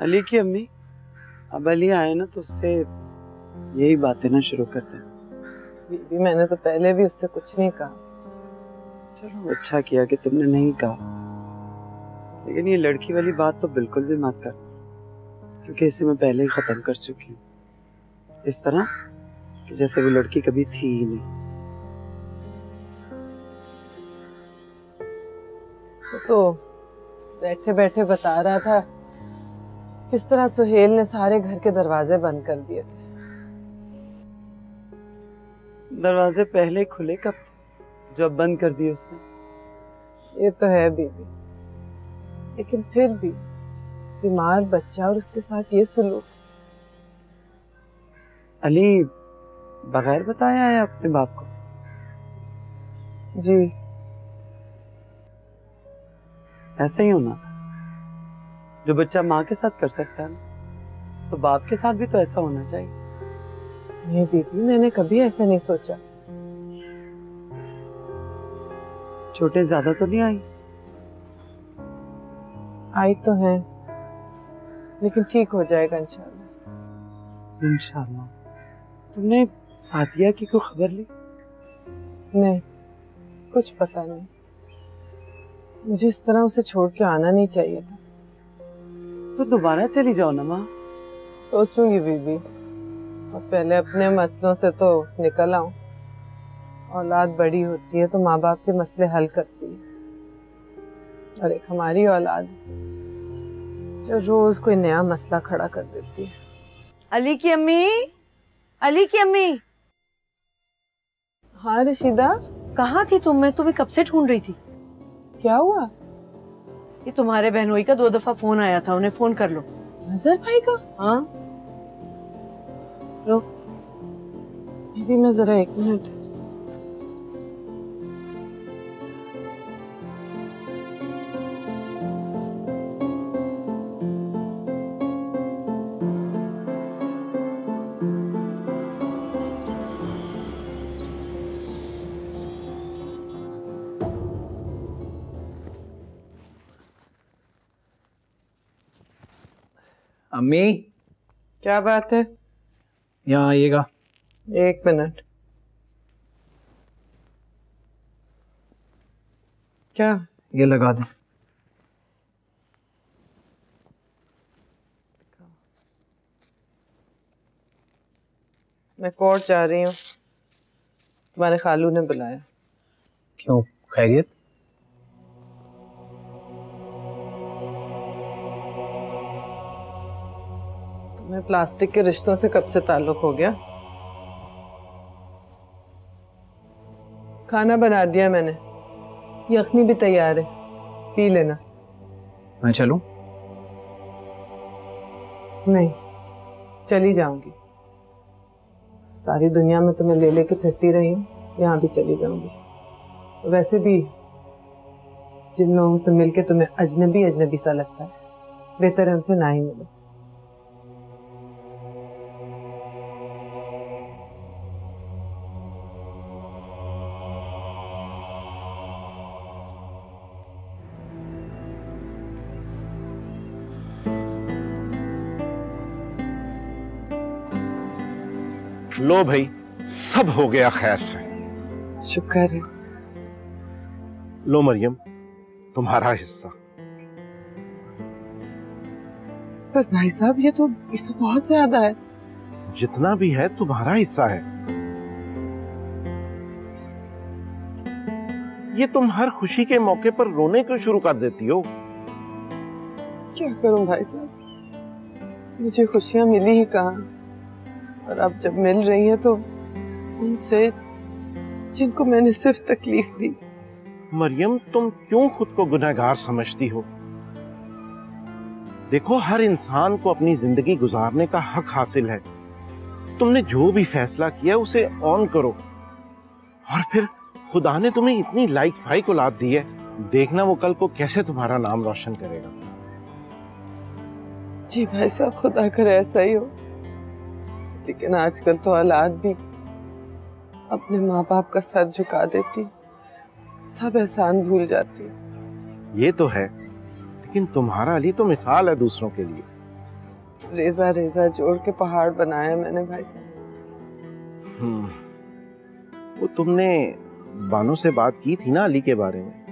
अली की अम्मी, अब अली आए ना तो उससे यही बातें ना शुरू करते हैं। बीबी मैंने तो पहले भी उससे कुछ नहीं कहा। चलो अच्छा किया कि तुमने नहीं कहा, लेकिन ये लड़की वाली बात तो बिल्कुल भी मत कर, क्योंकि इसे मैं पहले ही खत्म कर चुकी हूँ, इस तरह कि जैसे वो लड़की कभी थी ही नहीं। तो बैठे बैठे बता रहा था किस तरह सुहेल ने सारे घर के दरवाजे बंद कर दिए थे। दरवाजे पहले खुले कब थे, जो अब बंद कर दिए उसने? ये तो है बीबी, लेकिन फिर भी बीमार बच्चा और उसके साथ ये सुलूक। अली बगैर बताया है अपने बाप को? जी ऐसा ही होना था। जो बच्चा माँ के साथ कर सकता है ना, तो बाप के साथ भी तो ऐसा होना चाहिए। नहीं बीबी, मैंने कभी ऐसा नहीं सोचा। छोटे ज्यादा तो नहीं आई? आई तो है, लेकिन ठीक हो जाएगा इंशाल्लाह। इंशाल्लाह। तुमने सादिया की कोई खबर ली? नहीं, कुछ पता नहीं। मुझे इस तरह उसे छोड़ के आना नहीं चाहिए था। तो दोबारा चली जाओ ना माँ। सोचूंगी बीबी, और पहले अपने मसलों से तो निकल आऊं। औलाद बड़ी होती है तो माँ बाप के मसले हल करती है, और एक हमारी औलाद जो रोज कोई नया मसला खड़ा कर देती है। अली की अम्मी, अली की अम्मी। हाँ रशीदा, कहाँ थी तुम? मैं तुम्हें कब से ढूंढ रही थी। क्या हुआ? ये तुम्हारे बहनोई का 2 दफा फोन आया था, उन्हें फोन कर लो। अजहर भाई का? हाँ रुक बीबी, मैं जरा 1 मिनट। अम्मी, क्या बात है? यहाँ आइएगा। 1 मिनट। क्या? ये लगा दें। मैं कोर्ट जा रही हूँ, तुम्हारे खालू ने बुलाया। क्यों, खैरियत? तुम्हें प्लास्टिक के रिश्तों से कब से ताल्लुक हो गया? खाना बना दिया मैंने, यखनी भी तैयार है, पी लेना। मैं चलूं? नहीं, चली जाऊंगी। सारी दुनिया में तुम्हें ले लेके फिरती रही हूँ, यहाँ भी चली जाऊंगी। वैसे भी जिन लोगों से मिलके तुम्हें अजनबी अजनबी सा लगता है, बेहतर है उनसे ना ही मिलो। लो भाई, सब हो गया खैर से। शुक्र है। लो मरियम, तुम्हारा हिस्सा। पर भाई साहब, ये तो बहुत ज्यादा है। जितना भी है तुम्हारा हिस्सा है। ये तुम हर खुशी के मौके पर रोने क्यों शुरू कर देती हो? क्या करूं भाई साहब, मुझे खुशियां मिली ही कहाँ, और अब जब मिल रही हैं तो उनसे जिनको मैंने सिर्फ तकलीफ दी। मरियम, तुम क्यों खुद को गुनहगार समझती हो? देखो, हर इंसान को अपनी जिंदगी गुजारने का हक हासिल है। तुमने जो भी फैसला किया उसे ऑन करो, और फिर खुदा ने तुम्हें इतनी लाइक फाइक औलाद दी है, देखना वो कल को कैसे तुम्हारा नाम रोशन करेगा। जी भाई साहब, खुदा करे ऐसा ही हो, लेकिन आजकल तो औलाद भी अपने माँ बाप का सर झुका देती, सब एहसान भूल जाती। ये तो है, लेकिन तुम्हारा अली तो मिसाल है दूसरों के लिए। रेजा रेजा जोड़ के पहाड़ बनाया मैंने भाई साहब। वो तुमने बानो से बात की थी ना अली के बारे में?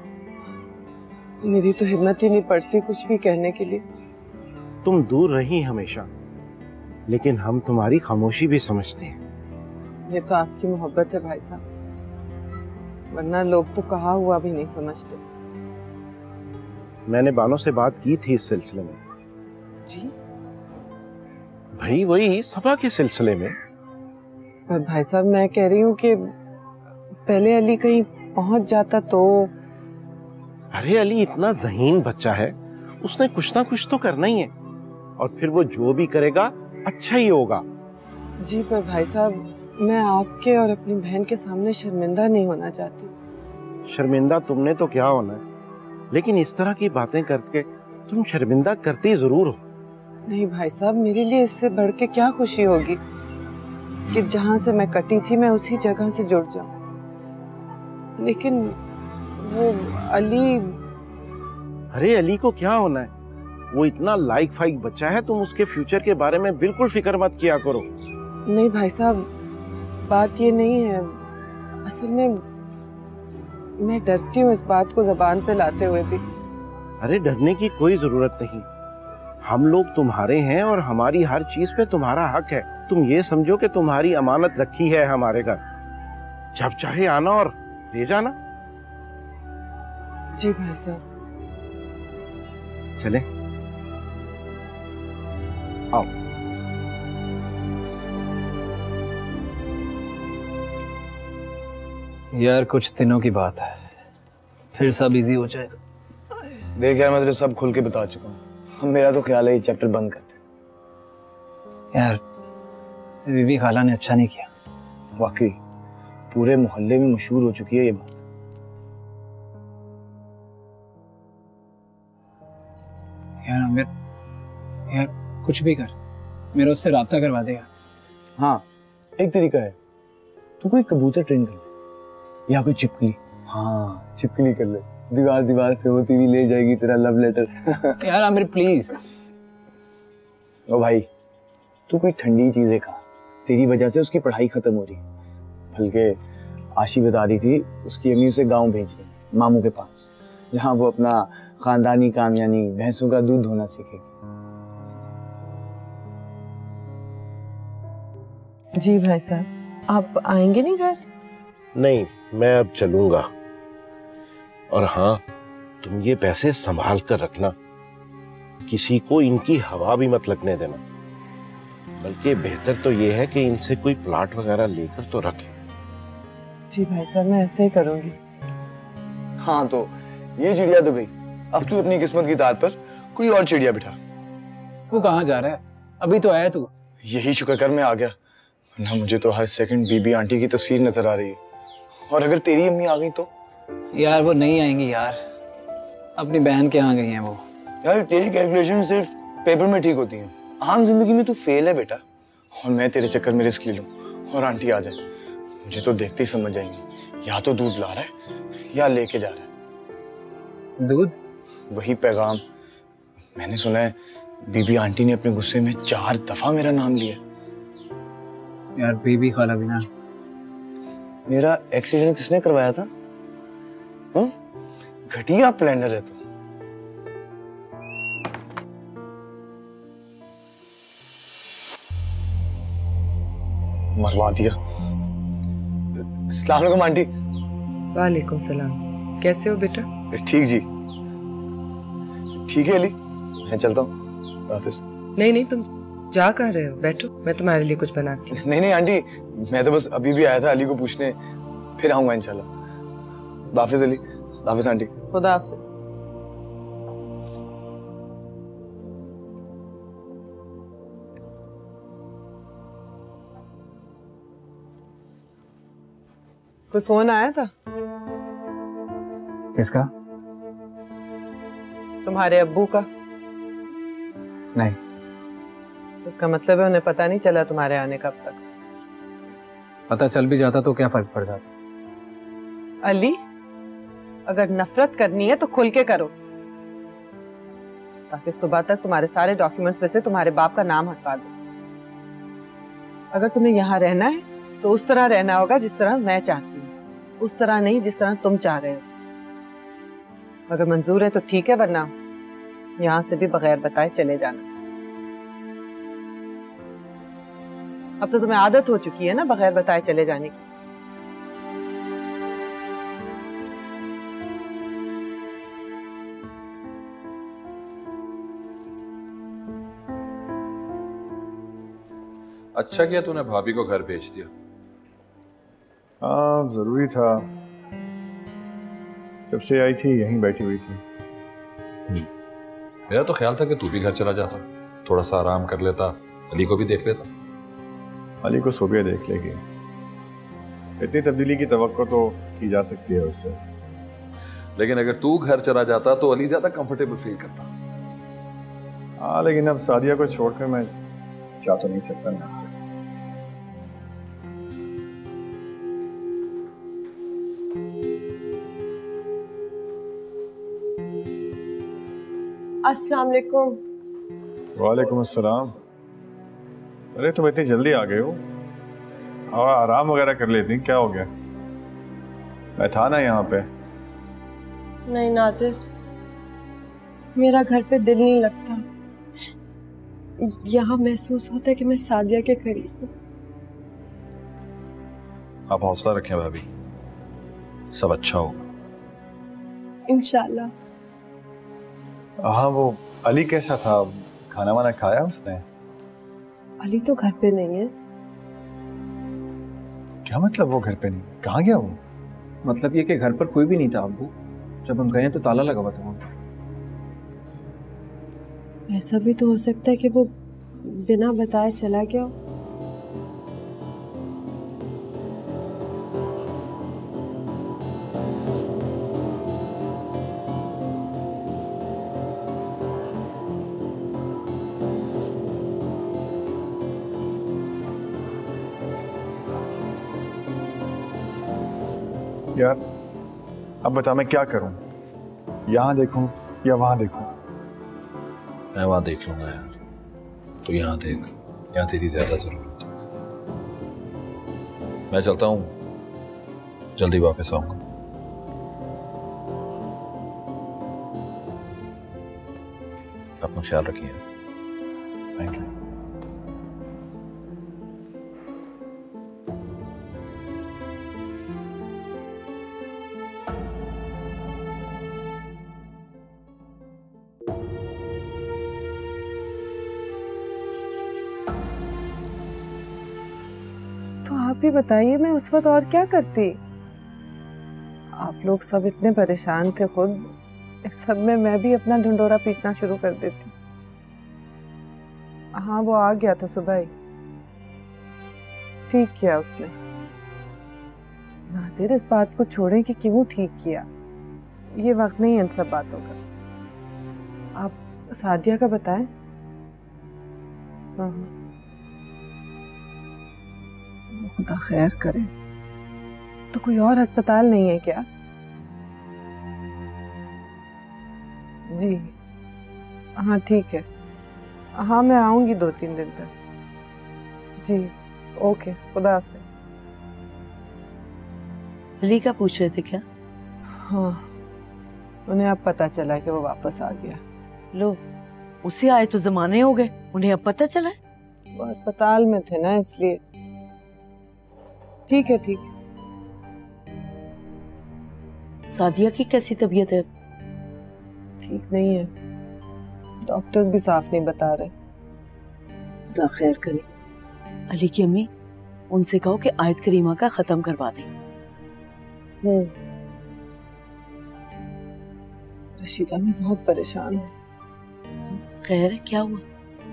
मेरी तो हिम्मत ही नहीं पड़ती कुछ भी कहने के लिए। तुम दूर रही हमेशा, लेकिन हम तुम्हारी खामोशी भी समझते हैं। ये तो आपकी मोहब्बत है भाई साहब, वरना लोग तो कहा हुआ भी नहीं समझते। मैंने बानो से बात की थी इस सिलसिले में। जी? भाई वही सभा के सिलसिले में। पर भाई साहब मैं कह रही हूँ कि पहले अली कहीं पहुंच जाता तो। अरे अली इतना ज़हीन बच्चा है, उसने कुछ ना कुछ तो करना ही है, और फिर वो जो भी करेगा अच्छा ही होगा। जी पर भाई साहब मैं आपके और अपनी बहन के सामने शर्मिंदा नहीं होना चाहती। शर्मिंदा तुमने तो क्या होना है, लेकिन इस तरह की बातें करके तुम शर्मिंदा करती जरूर हो। नहीं भाई साहब, मेरे लिए इससे बढ़ के क्या खुशी होगी कि जहां से मैं कटी थी मैं उसी जगह से जुड़ जाऊं। लेकिन वो अली। अरे अली को क्या होना है, वो इतना लाइक फाइक बच्चा है, तुम उसके फ्यूचर के बारे में बिल्कुल फिक्र मत किया करो। नहीं भाई साहब, बात ये नहीं है, असल में मैं डरती हूँ इस बात को जबान पे लाते हुए भी। अरे डरने की कोई जरूरत नहीं, हम लोग तुम्हारे हैं और हमारी हर चीज पे तुम्हारा हक है। तुम ये समझो कि तुम्हारी अमानत रखी है हमारे घर, जब चाहे आना और ले जाना। जी भाई साहब। चले आओ। यार कुछ दिनों की बात है, फिर सब इजी हो जाएगा। देख यार, मैं तुझे सब खुल के बता चुका हूँ। मेरा तो ख्याल है ये चैप्टर बंद करते। यार बीबी खाला ने अच्छा नहीं किया। वाकई पूरे मोहल्ले में मशहूर हो चुकी है ये बात। यार आमिर, यार कुछ भी कर, मेरा उससे राब्ता करवा देगा। हाँ एक तरीका है, तू कोई कबूतर ट्रेन कर ले या कोई चिपकली। हाँ चिपकली कर ले, दीवार दीवार से होती हुई ले जाएगी तेरा लव लेटर। यार आमिर प्लीज। ओ भाई तू कोई ठंडी चीजें खा, तेरी वजह से उसकी पढ़ाई खत्म हो रही है। बल्कि आशी बता रही थी उसकी अम्मी उसे गांव भेज रही है, मामू के पास, जहाँ वो अपना खानदानी काम यानी भैंसों का दूध धोना सीखेगी। जी भाई साहब, आप आएंगे नहीं घर? नहीं, मैं अब चलूंगा। और हाँ, तुम ये पैसे संभाल कर रखना, किसी को इनकी हवा भी मत लगने देना। बल्कि बेहतर तो ये है कि इनसे कोई प्लाट वगैरह लेकर तो रखे। जी भाई साहब, मैं ऐसे ही करूंगी। हाँ तो ये चिड़िया तो गई, अब तू अपनी किस्मत की तार पर कोई और चिड़िया बिठा। वो कहाँ जा रहा है? अभी तो आया तू। यही शुक्र कर मैं आ गया, वरना मुझे तो हर सेकंड बीबी आंटी की तस्वीर नजर आ रही है। और अगर तेरी अम्मी आ गई तो? यार वो नहीं आएंगी यार, अपनी बहन के यहाँ गई हैं वो। यार तेरी कैलकुलेशन सिर्फ पेपर में ठीक होती है, आम जिंदगी में तू फेल है बेटा। और मैं तेरे चक्कर में रिस्क ले लूं और आंटी आ जाए, मुझे तो देखते ही समझ जाएंगी या तो दूध ला रहा है या लेके जा रहा है। दूध? वही पैगाम। मैंने सुना है बीबी आंटी ने अपने गुस्से में 4 दफा मेरा नाम लिया। यार बीबी खाला बिना। मेरा एक्सीडेंट किसने करवाया था? घटिया प्लानर है तू। मरवा दिया। अस्सलाम वालेकुम आंटी। वालेकुम सलाम, कैसे हो बेटा? ठीक जी, ठीक है अली, मैं चलता हूँ, हाफिज। नहीं नहीं, तुम जा कर रहे हो? बैठो, मैं तुम्हारे लिए कुछ बनाती हूँ। नहीं नहीं आंटी, मैं तो बस अभी भी आया था अली को पूछने, फिर आऊंगा इंशाल्लाह। हाफिज अली, हाफिज आंटी। खुदा हाफिज। कोई फोन आया था? किसका? तुम्हारे अब्बू का। नहीं। उसका मतलब है उन्हें पता नहीं चला तुम्हारे आने का अब तक? पता चल भी जाता तो क्या फर्क पड़ जाता? अली, अगर नफरत करनी है तो खुल के करो। ताकि सुबह तक तुम्हारे सारे डॉक्यूमेंट्स में से तुम्हारे बाप का नाम हटवा दो। अगर तुम्हें यहाँ रहना है तो उस तरह रहना होगा जिस तरह मैं चाहती हूँ, उस तरह नहीं जिस तरह तुम चाह रहे हो। अगर मंजूर है तो ठीक है, वरना यहाँ से भी बगैर बताए चले जाना। अब तो तुम्हें आदत हो चुकी है ना बगैर बताए चले जाने की। अच्छा किया तूने भाभी को घर भेज दिया। हाँ, जरूरी था। जब से आई थी यहीं बैठी हुई थी। मेरा तो ख्याल था कि तू भी घर चला जाता, थोड़ा सा आराम कर लेता, अली को भी देख लेता। अली को सुबह देख लेगी। इतनी तब्दीली की तवक्को तो की जा सकती है उससे। लेकिन अगर तू घर चला जाता तो अली ज्यादा कंफर्टेबल फील करता। हाँ, लेकिन अब सादिया को छोड़कर मैं जा तो नहीं सकता ना से। अस्सलाम वालेकुम। वालेकुम अस्सलाम। अरे तुम इतनी जल्दी आ गए हो? और आराम वगैरह कर लेती, क्या हो गया? मैं था ना यहाँ पे। नहीं नादिर, मेरा घर पे दिल नहीं लगता। यहाँ महसूस होता है कि मैं सादिया के करीब हूँ। आप हौसला रखें भाभी, सब अच्छा होगा इंशाल्लाह। हाँ, वो अली कैसा था? खाना वाना खाया उसने? अली तो घर पे नहीं है। क्या मतलब वो घर पे नहीं? कहाँ गया वो? मतलब ये कि घर पर कोई भी नहीं था अब्बू, जब हम गए तो ताला लगा हुआ था वहाँ पर। ऐसा भी तो हो सकता है कि वो बिना बताए चला गया हो। यार अब बता, मैं क्या करूं? यहाँ देखूं या वहां देखूं? मैं वहां देख लूंगा यार, तो यहाँ देख, यहाँ तेरी ज्यादा जरूरत है। मैं चलता हूँ, जल्दी वापस आऊंगा। अपना ख्याल रखिए। Thank you. तो आप ही बताइए, मैं उस वक्त और क्या करती? आप लोग सब इतने परेशान थे खुद, इस सब में मैं भी अपना ढिंडोरा पीटना शुरू कर देती। हाँ, वो आ गया था सुबह ही। ठीक किया उसने। नादिर, इस बात को छोड़ें कि क्यों ठीक किया, ये वक्त नहीं है इन सब बातों का। आप सादिया का बताएं। हाँ, खुदा खैर करे। तो कोई और अस्पताल नहीं है क्या? जी हाँ, ठीक है। हाँ, मैं आऊंगी 2-3 दिन तक। जी ओके, खुदा हाफिज। अली का पूछ रहे थे क्या? हाँ, उन्हें अब पता चला कि वो वापस आ गया। लो, उसे आए तो जमाने हो गए, उन्हें अब पता चला है? वो अस्पताल में थे ना, इसलिए। ठीक है, ठीक है। सादिया की कैसी तबीयत है? ठीक नहीं है, डॉक्टर्स भी साफ नहीं बता रहे। खुदा खैर करे। अली की अम्मी, उनसे कहो कि आयत करीमा का खत्म करवा दें। रशीदा, मैं बहुत परेशान हूँ। खैर है, क्या हुआ?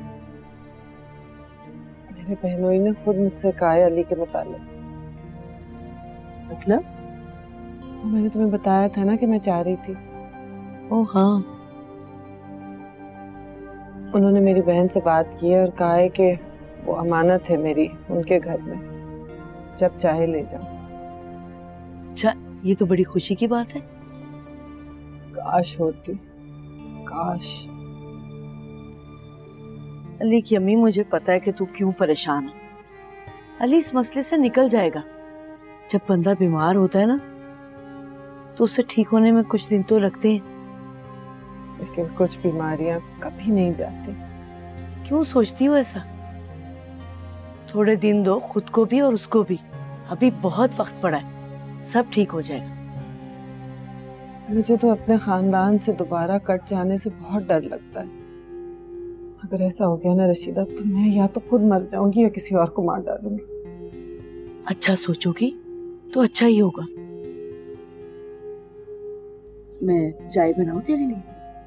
मेरे बहनोई ने खुद मुझसे कहा है अली के मुतालिक। मतलब? मैंने तुम्हें बताया था ना कि मैं चाह रही थी। ओ हाँ। उन्होंने मेरी बहन से बात की है और कहा है कि वो अमानत है मेरी उनके घर में, जब चाहे ले जाओ। अच्छा, ये तो बड़ी खुशी की बात है। काश होती, काश। अली की अम्मी, मुझे पता है कि तू क्यों परेशान है। अली इस मसले से निकल जाएगा। जब बंदा बीमार होता है ना तो उससे ठीक होने में कुछ दिन तो लगते हैं। लेकिन कुछ बीमारियां कभी नहीं जाती। क्यों सोचती हो ऐसा? थोड़े दिन दो खुद को भी और उसको भी। अभी बहुत वक्त पड़ा है, सब ठीक हो जाएगा। मुझे तो अपने खानदान से दोबारा कट जाने से बहुत डर लगता है। अगर ऐसा हो गया ना रशीदा, तो मैं या तो खुद मर जाऊंगी या किसी और को मार डालूंगी। अच्छा सोचोगी तो अच्छा ही होगा। मैं चाय बनाऊं तेरे लिए?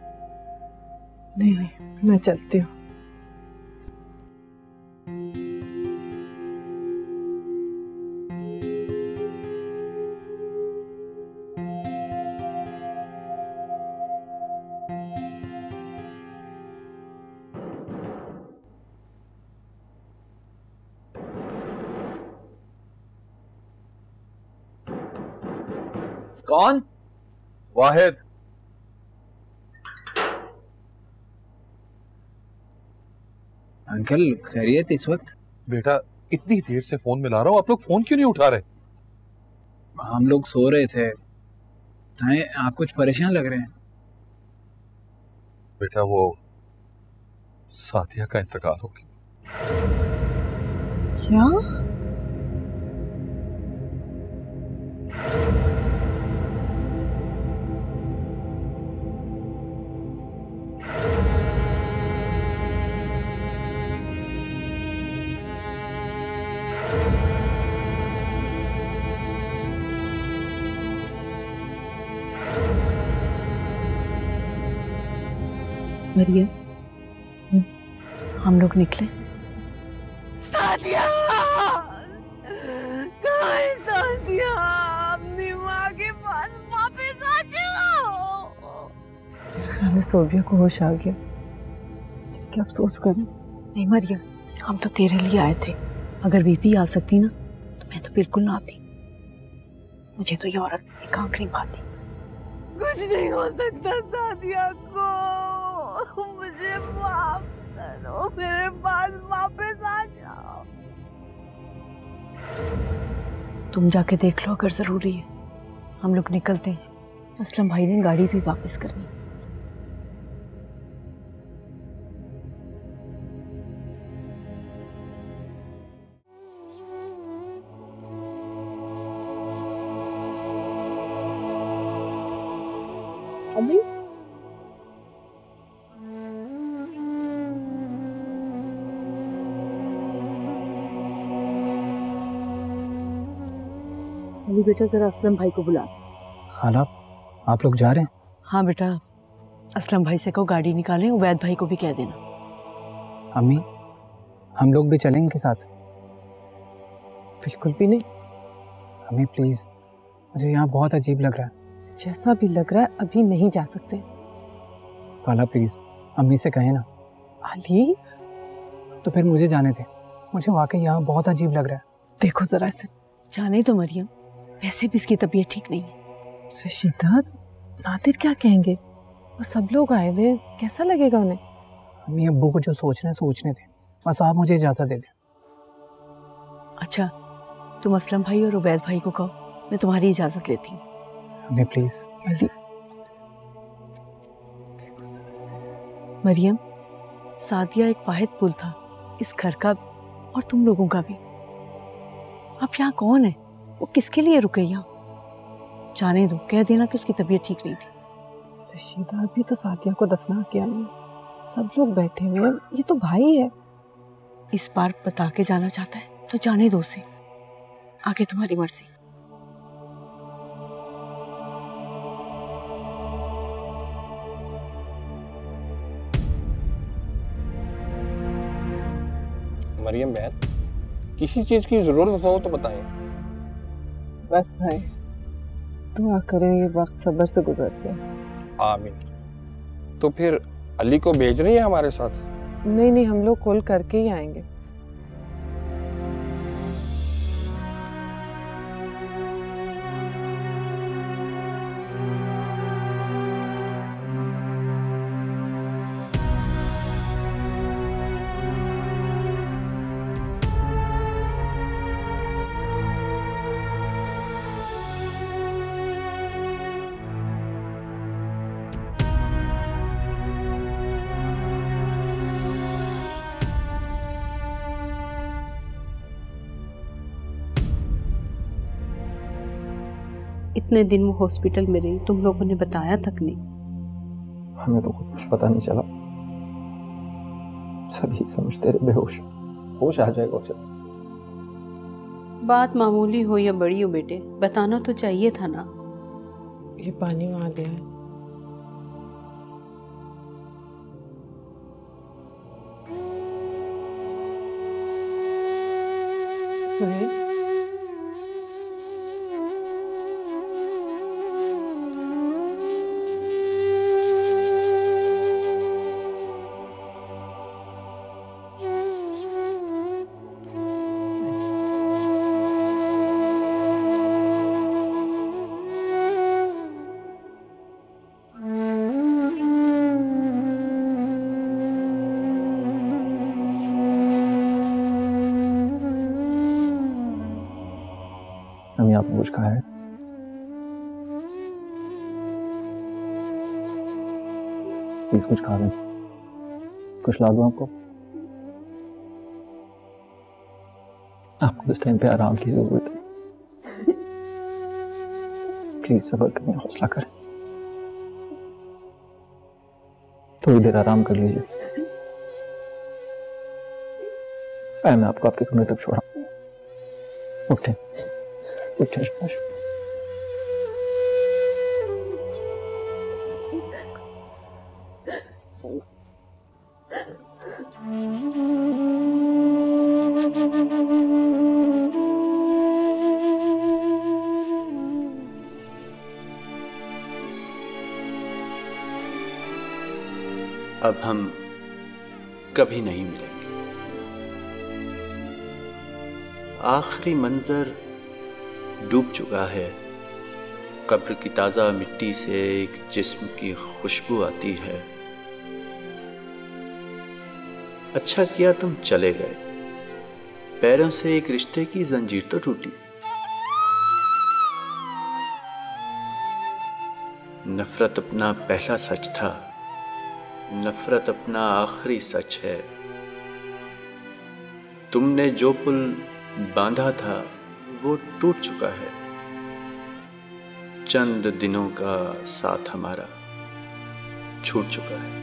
नहीं, मैं चलती हूँ। कौन? वाहिद। अंकल खैरियत इस वक्त? बेटा इतनी देर से फोन मिला रहा हूँ, आप लोग फोन क्यों नहीं उठा रहे? हम लोग सो रहे थे। ताए आप कुछ परेशान लग रहे हैं। बेटा वो साथिया का इंतकाल हो गया। क्या? मरियम, हम लोग निकले। सादिया, कहाँ है सादिया? अपनी माँ के पास वापस आ जाओ। हमें सोबिया को होश आ गया। क्या अफसोस करें? नहीं मरियम, हम तो तेरे लिए आए थे। अगर बीपी आ सकती ना तो मैं तो बिल्कुल ना आती। मुझे तो ये औरत एक आंख नहीं पाती। कुछ नहीं हो सकता सादिया को। मुझे माफ करो, मेरे पास वापस आ जाओ। तुम जाके देख लो अगर जरूरी है। हम लोग निकलते हैं। असलम भाई ने गाड़ी भी वापस करनी। अभी अली बेटा, जरा असलम भाई को बुला। खाला आप लोग जा रहे हैं? हाँ बेटा, असलम भाई से कहो गाड़ी निकालें। उबैद भाई को भी कह देना। अम्मी हम लोग भी चलें इनके साथ? बिल्कुल भी नहीं। अम्मी प्लीज, मुझे यहाँ बहुत अजीब लग रहा है। जैसा भी लग रहा है अभी नहीं जा सकते। खाला प्लीज अम्मी से कहें ना। अली तो फिर मुझे जाने दे। मुझे वाकई यहाँ बहुत अजीब लग रहा है। देखो जरा से। जाने तो मरियम, वैसे भी इसकी तबीयत ठीक नहीं है। रशीदा, नादिर क्या कहेंगे? वो सब लोग आए हुए, कैसा लगेगा उन्हें? अम्मी अब्बू को जो सोचना है सोचने दें, बस आप मुझे इजाजत दे दें। अच्छा, तुम असलम भाई और उबैद भाई को कहो, मैं तुम्हारी इजाजत लेती हूँ। अम्मी प्लीज। अली मरियम, सादिया एक वाहिद पुल था इस घर का और तुम लोगों का भी। अब यहाँ कौन है? वो किसके लिए रुके यहाँ? जाने दो, कह देना कि उसकी तबीयत ठीक नहीं थी। रशीदा, अभी तो सादिया को दफना किया नहीं। सब लोग बैठे हुए हैं, ये तो भाई है। इस बार बता के जाना चाहता है तो जाने दो उसे, आगे तुम्हारी मर्जी। मरियम बहन, किसी चीज की जरूरत हो तो बताएं। बस भाई, दुआ करें ये वक्त सब्र से गुजर जाए। आमीन। तो फिर अली को भेज रही है हमारे साथ? नहीं नहीं, हम लोग कॉल करके ही आएंगे। इतने दिन वो हॉस्पिटल में रही, तुम लोगों ने बताया तक नहीं। हमें तो कुछ पता नहीं चला, सभी समझते रहे बेहोश, होश आ जाएगा उसे। बात मामूली हो या बड़ी हो बेटे, बताना तो चाहिए था ना। ये पानी वहां दिया है। सुहेल, अम्मी आपने कुछ कहा है? प्लीज कुछ खा लें, कुछ ला दूं आपको? आपको इस टाइम पे आराम की जरूरत है, प्लीज सब्र करें, हौसला करें, थोड़ी देर आराम कर लीजिए। मैं आपको आपके कमरे तक छोड़ा। उठे उठे शाबाश। अब हम कभी नहीं मिलेंगे। आखिरी मंजर डूब चुका है। कब्र की ताज़ा मिट्टी से एक जिस्म की खुशबू आती है। अच्छा किया तुम चले गए, पैरों से एक रिश्ते की जंजीर तो टूटी। नफरत अपना पहला सच था, नफरत अपना आखिरी सच है। तुमने जो पुल बांधा था वो टूट चुका है। चंद दिनों का साथ हमारा छूट चुका है।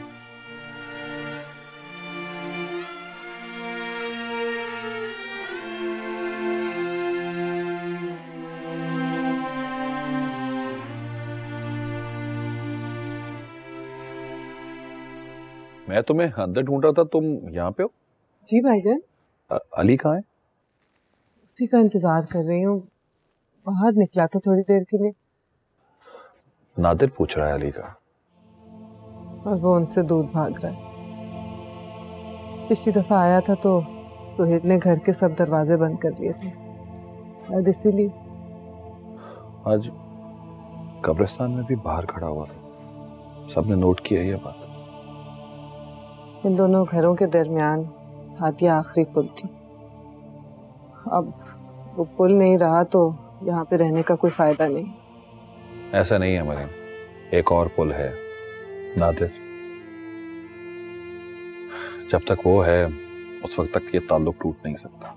मैं तुम्हें अंदर ढूंढ रहा था, तुम यहाँ पे हो? जी भाईजान। अली कहाँ है? उसी का इंतजार कर रही हूँ, बाहर निकला था थोड़ी देर के लिए। नादिर पूछ रहा है अली का, और वो उनसे दूर भाग रहा है। पिछली दफा आया था तो सुहेल ने घर के सब दरवाजे बंद कर दिए थे, शायद इसीलिए। आज कब्रिस्तान में भी बाहर खड़ा हुआ था, सबने नोट किया ये बात। इन दोनों घरों के दरमियान हादिया आखिरी पुल थी। अब वो पुल नहीं रहा तो यहाँ पे रहने का कोई फायदा नहीं। ऐसा नहीं है मरीम, एक और पुल है, नादिर। जब तक वो है उस वक्त तक ये ताल्लुक टूट नहीं सकता।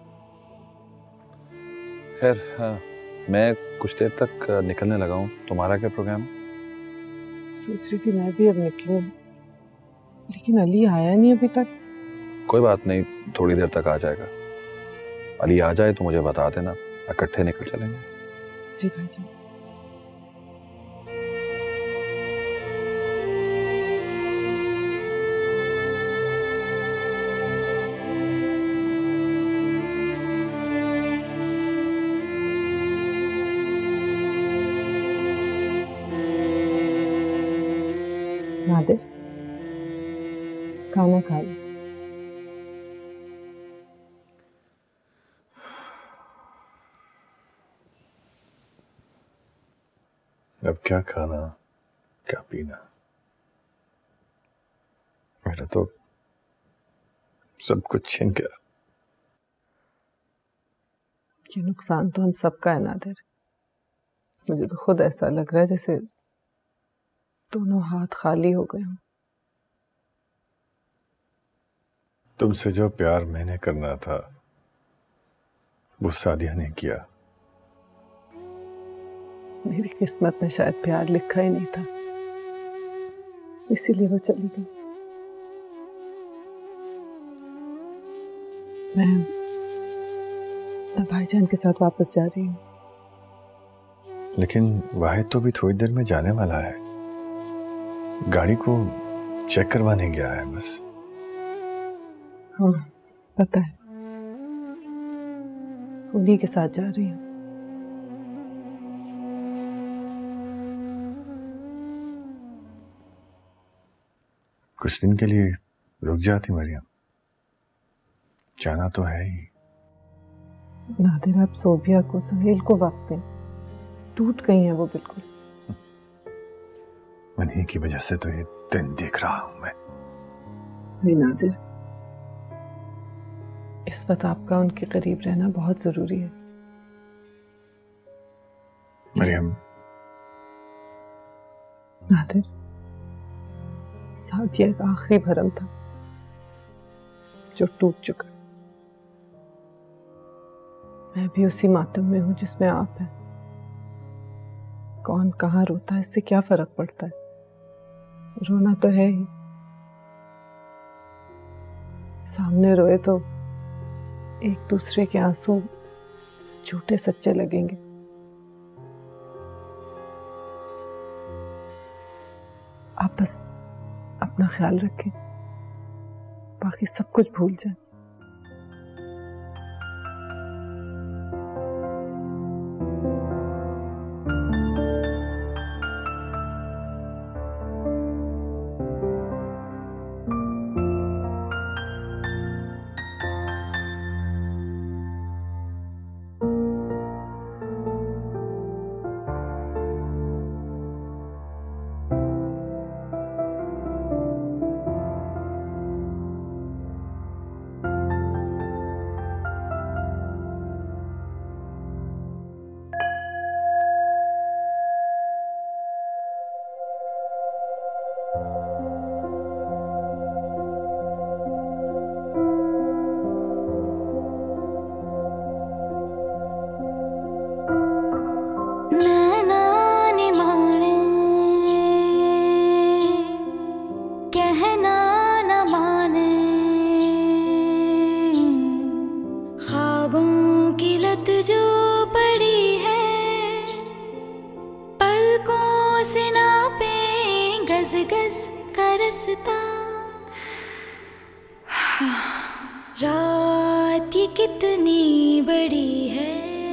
खैर मैं कुछ देर तक निकलने लगा हूँ। तुम्हारा क्या प्रोग्राम? सोच रही थी मैं भी अब निकलूं, लेकिन अली आया नहीं अभी तक। कोई बात नहीं, थोड़ी देर तक आ जाएगा। अली आ जाए तो मुझे बता देना, इकट्ठे निकल चलेंगे। जी भाईजान। नादिर, खाना खा लो। अब क्या खाना, क्या पीना, मेरा तो सब कुछ छिन गया। ये नुकसान तो हम सबका है नादिर। मुझे तो खुद ऐसा लग रहा है जैसे दोनों हाथ खाली हो गए हों। तुमसे जो प्यार मैंने करना था वो सादिया ने किया। मेरी किस्मत में शायद प्यार लिखा ही नहीं था, इसीलिए वो चली गई। मैं भाईजान के साथ वापस जा रही हूँ। लेकिन वाहिद तो भी थोड़ी देर में जाने वाला है, गाड़ी को चेक करवाने गया है बस। हाँ पता है, उन्हीं के साथ जा रही हूँ। कुछ दिन के लिए रुक जाती मरियम, जाना तो है ही। नादिर आप सोबिया को, सहेल को वक्त दें, टूट गई हैं वो बिल्कुल। उन्हीं की वजह से तो ये दिन देख रहा हूं मैं। नहीं नादिर, इस वक्त आपका उनके करीब रहना बहुत जरूरी है। मरियम, नादिर, सादिया एक आखिरी भरम था जो टूट चुका। मैं भी उसी मातम में हूं जिसमें आप हैं। कौन कहाँ रोता है इससे क्या फर्क पड़ता है, रोना तो है ही। सामने रोए तो एक दूसरे के आंसू झूठे सच्चे लगेंगे। आप बस अपना ख्याल रखें, बाकी सब कुछ भूल जाए। रात ये कितनी बड़ी है,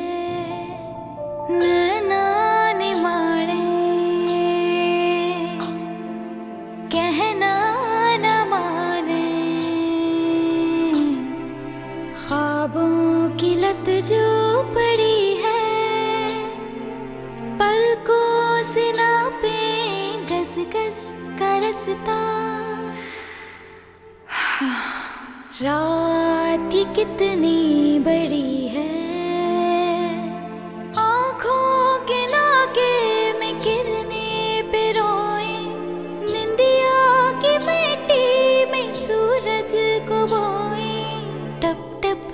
नैना ने मारे कहना न माने, ख्वाबों की लत जो पड़ी है, पलकों से नापे गस गस का रास्ता। रात ये कितनी बड़ी है, आँखों के नाके में गिरने पे रोए, निंदिया की मिट्टी में सूरज को बोए, टप टप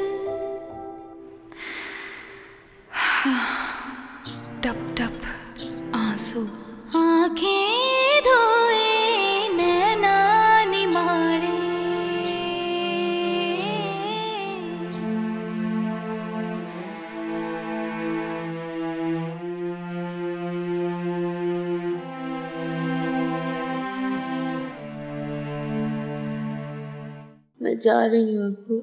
टप टप आंसू आँखें धोए, नैना ने मारे। मैं जा रही हूँ अब्बू,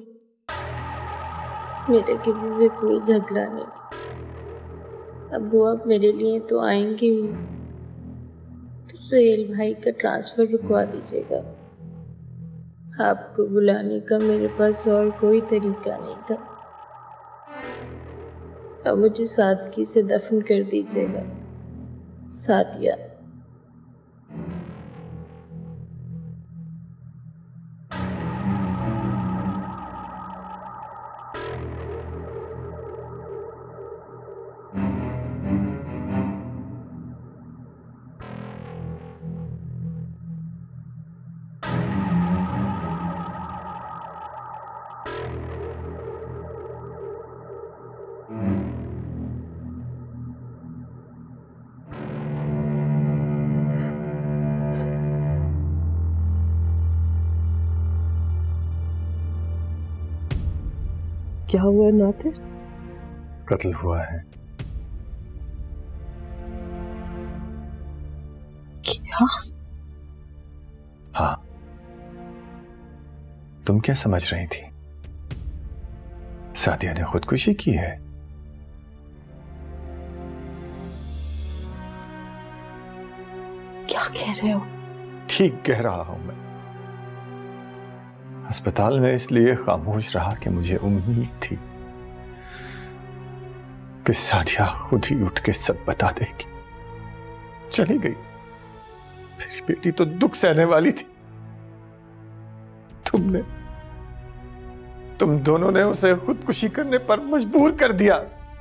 मेरा किसी से कोई झगड़ा नहीं। अब्बू आप मेरे लिए तो आएंगे ही, तो सुहेल भाई का ट्रांसफर रुकवा दीजिएगा। आपको बुलाने का मेरे पास और कोई तरीका नहीं था। अब मुझे सादगी से दफन कर दीजिएगा। सादिया। क्या हुआ नादिर? कत्ल हुआ है। क्या? हाँ, तुम क्या समझ रही थी? सादिया ने खुदकुशी की है। क्या कह रहे हो? ठीक कह रहा हूं मैं। अस्पताल में इसलिए खामोश रहा कि मुझे उम्मीद थी कि सादिया खुद ही उठ के सब बता देगी। चली गई। मेरी बेटी तो दुख सहने वाली थी। तुम दोनों ने उसे खुदकुशी करने पर मजबूर कर दिया।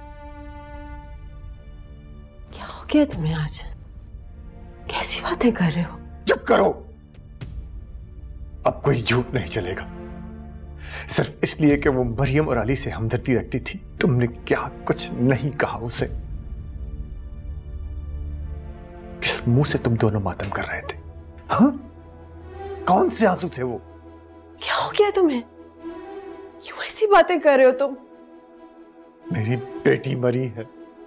क्या हो गया तुम्हें आज? कैसी बातें कर रहे हो? चुप करो। अब कोई झूठ नहीं चलेगा। सिर्फ इसलिए कि वो मरियम और अली से हमदर्दी रखती थी, तुमने क्या कुछ नहीं कहा उसे? किस मुंह से तुम दोनों मातम कर रहे थे? हाँ? कौन से आंसू थे वो? क्या हो गया तुम्हें? क्यों ऐसी बातें कर रहे हो तुम? मेरी बेटी मरी है।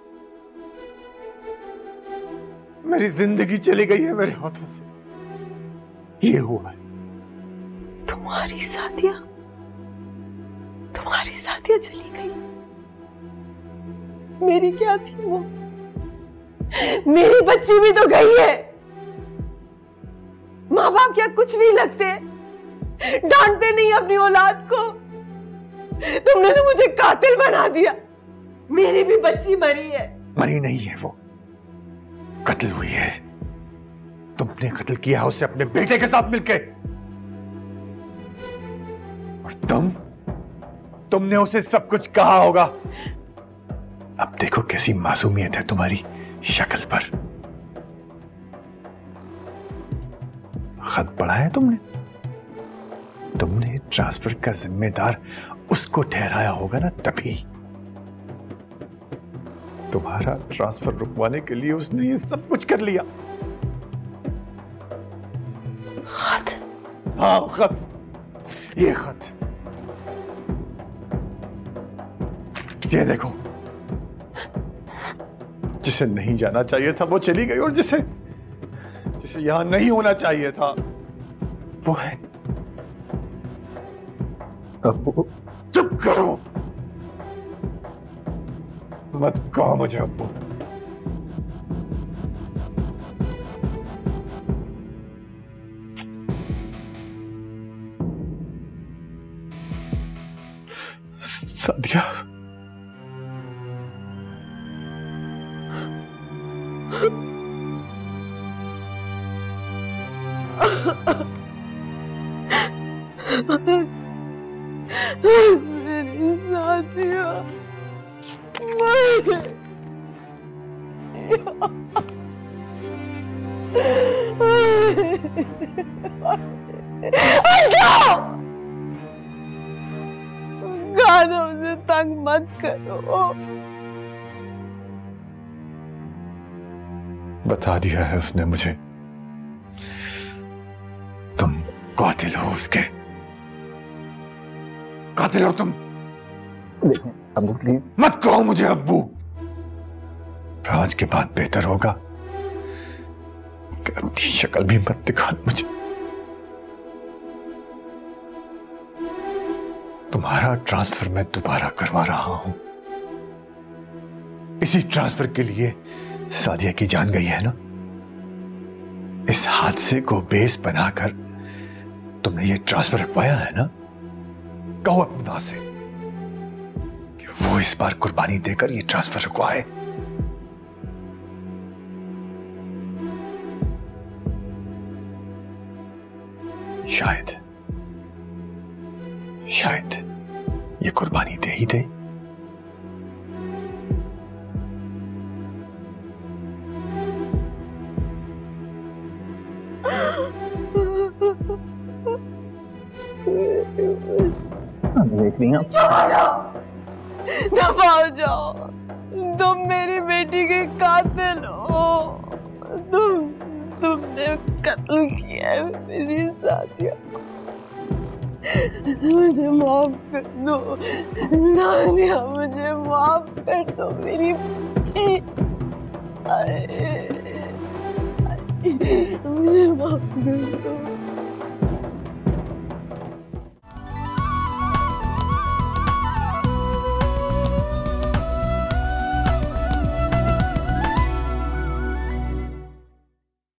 मेरी जिंदगी चली गई है मेरे हाथों से। ये हुआ है। तुम्हारी सादिया चली गई। मेरी क्या थी वो? मेरी बच्ची भी तो गई है। माँ बाप क्या कुछ नहीं लगते? डांटते नहीं अपनी औलाद को? तुमने तो मुझे कातिल बना दिया। मेरी भी बच्ची मरी है। मरी नहीं है वो, कत्ल हुई है। तुमने कत्ल किया उसे अपने बेटे के साथ मिलकर। और तुमने उसे सब कुछ कहा होगा। अब देखो कैसी मासूमियत है तुम्हारी शक्ल पर। खत पढ़ा है तुमने ट्रांसफर का जिम्मेदार उसको ठहराया होगा ना, तभी। तुम्हारा ट्रांसफर रुकवाने के लिए उसने ये सब कुछ कर लिया। खत? हाँ, खत। ये खत, ये देखो। जिसे नहीं जाना चाहिए था वो चली गई, और जिसे यहां नहीं होना चाहिए था वो है। अब्बू। चुप करो, मत कहो मुझे अब्बू। सादिया, मेरी सादिया गानों से तंग मत करो। बता दिया है उसने मुझे, तुम कातिल हो उसके। कातिल हो तुम। देखो अब्बू प्लीज मत कहो मुझे अब्बू। आज के बाद बेहतर होगा कि अपनी शक्ल भी मत दिखा मुझे। तुम्हारा ट्रांसफर मैं दोबारा करवा रहा हूं। इसी ट्रांसफर के लिए सादिया की जान गई है ना। इस हादसे को बेस बनाकर तुमने ये ट्रांसफर रखवाया है ना। कहो अपनी मां से कि वो इस बार कुर्बानी देकर ये ट्रांसफर रखवाए। शायद ये कुर्बानी दे ही दे। देख रही हैं दफा हो जाओ। तुम मेरी बेटी के कातिल हो। तुमने कत्ल किया है मेरी सादिया। मुझे माफ कर दो सादिया, मुझे माफ कर दो मेरी बच्ची। मुझे माफ कर दो।